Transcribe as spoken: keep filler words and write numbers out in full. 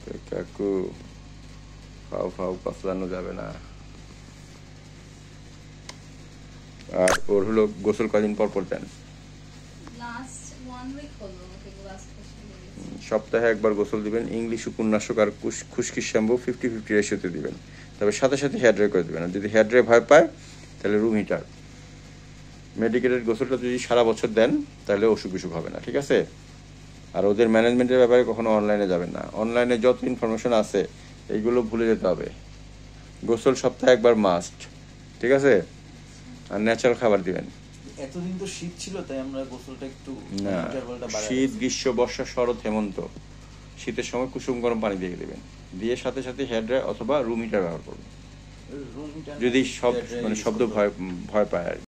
কাকু ফাউ ফাউ পাতলানো যাবে না। আর ওর হলো গোসল কদিন পর পর দেন? সপ্তাহে একবার গোসল দিবেন। ইংলিশ উপন্যাসক আর খুশকি শ্যাম্পু ফিফটি ফিফটি রেশিওতে দিবেন। তবে সাথে সাথে হেয়ার ড্রাই করে দেবেন। আর যদি হেয়ার ড্রাই ভয় পায় তাহলে রুম হিটার। মেডিকেটেড গোসলটা যদি সারা বছর দেন তাহলে অসুখ বিসুখ হবে না, ঠিক আছে? আর ওদের ম্যানেজমেন্টের ব্যাপারে কখনো অনলাইনে যাবেন না। অনলাইনে যত ইনফরমেশন আছে এইগুলো ভুলে যেতে হবে। গোসল সপ্তাহে একবার মাস্ট, ঠিক আছে? আর ন্যাচারাল খাবার দিবেন। এতদিন তো শীত ছিল তাই আমরা গোসলটা একটু না, শীত গ্রীষ্ম বর্ষা শরৎ হেমন্ত, শীতের সময় কুসুম গরম পানি দিয়ে দেবেন, দিয়ে সাথে সাথে হেয়ার ড্রাই অথবা রুম হিটার ব্যবহার করবেন যদি সব মানে শব্দ ভয় ভয় পায় আর